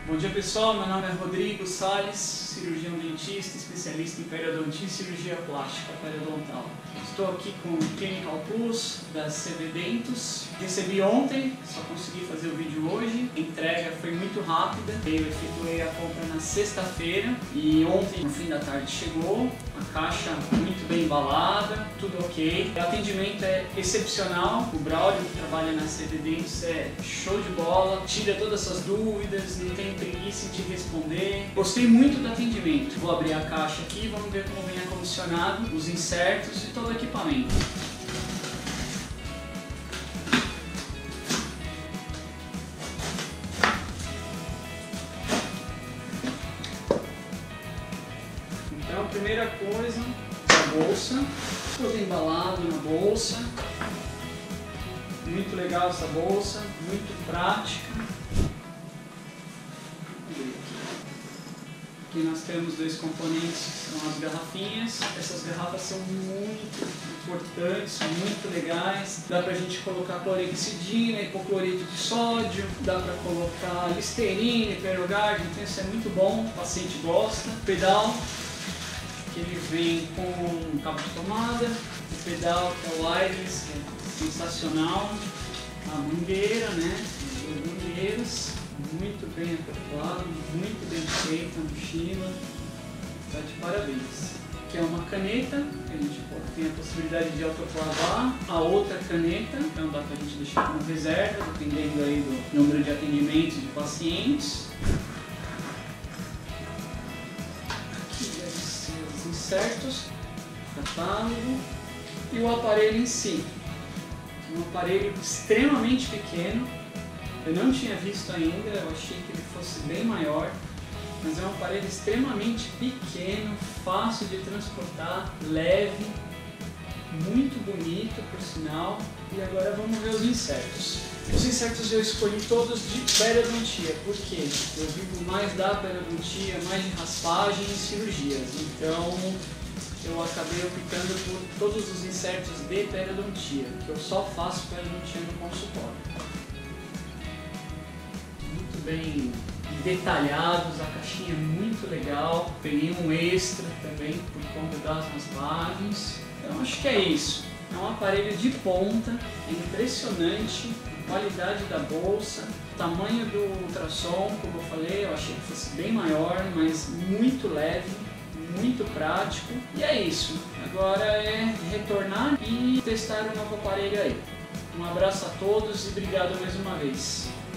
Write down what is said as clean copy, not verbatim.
Bom dia pessoal, meu nome é Rodrigo Salles, cirurgião dentista, especialista em periodontia e cirurgia plástica periodontal. Estou aqui com o Clinical Plus da CD Dentos. Recebi ontem, só consegui fazer o vídeo hoje. A entrega foi muito rápida. Eu efetuei a compra na sexta-feira e ontem, no fim da tarde, chegou. A caixa muito bem embalada, tudo ok. O atendimento é excepcional. O Braulio, que trabalha na CD Dentos, é show de bola. Tira todas as suas dúvidas, não tem preguiça em te responder. Gostei muito do atendimento. Vou abrir a caixa aqui e vamos ver como vem acondicionado, os insertos e todo o equipamento. Então, a primeira coisa é a bolsa. Todo embalado na bolsa. Muito legal essa bolsa, muito prática. Aqui nós temos dois componentes, que são as garrafinhas. Essas garrafas são muito importantes, muito legais. Dá pra gente colocar clorexidina, hipoclorito de sódio, dá pra colocar listerine, Perogard, então isso é muito bom, o paciente gosta. O pedal, que ele vem com cabo de tomada. O pedal que é o wireless, que é sensacional. A mangueira, né? As mangueiras. Muito bem acoplado, muito bem feita a mochila, está de parabéns. Aqui é uma caneta, que a gente tem a possibilidade de autoclavar, a outra caneta, então dá para a gente deixar como reserva, dependendo aí do número de atendimentos de pacientes. Aqui devem ser os insertos, o catálogo e o aparelho em si. Um aparelho extremamente pequeno. Eu não tinha visto ainda, eu achei que ele fosse bem maior, mas é um aparelho extremamente pequeno, fácil de transportar, leve, muito bonito por sinal. E agora vamos ver os insertos. Os insertos eu escolhi todos de periodontia, porque eu vivo mais da periodontia, mais de raspagem e cirurgias, então eu acabei optando por todos os insertos de periodontia, que eu só faço periodontia no consultório. Bem detalhados, a caixinha é muito legal, peguei um extra também por conta das raspagens. Então acho que é isso, é um aparelho de ponta, é impressionante a qualidade da bolsa, o tamanho do ultrassom, como eu falei, eu achei que fosse bem maior, mas muito leve, muito prático. E é isso, agora é retornar e testar o novo aparelho aí. Um abraço a todos e obrigado mais uma vez.